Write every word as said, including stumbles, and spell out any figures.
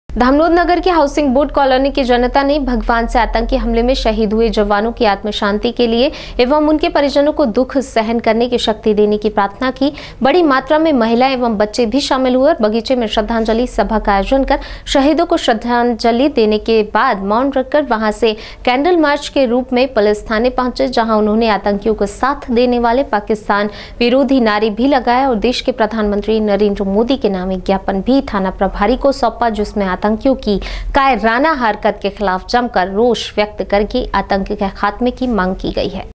धामनोद नगर के housing board colony की जनता ने भगवान से आतंकी हमले में शहीद हुए जवानों की आत्म शांति के लिए एवं उनके परिजनों को दुख सहन करने की शक्ति देने की प्रार्थना की। बड़ी मात्रा में महिलाएं एवं बच्चे भी शामिल हुए और बगीचे में श्रद्धांजलि सभा का आयोजन कर शहीदों को श्रद्धांजलि देने के बाद मौन रखकर वहां से कैंडल मार्च के रूप में पुलिस थाने पहुंचे, जहां उन्होंने आतंकियों को साथ देने वाले पाकिस्तान विरोधी नारे भी लगाया और देश के प्रधानमंत्री नरेंद्र मोदी के नाम एक ज्ञापन भी थाना प्रभारी को सौंपा, जिसमें आतंकियों की कायराना हरकत के खिलाफ जमकर रोष व्यक्त करके आतंक के खात्मे की मांग की गई है।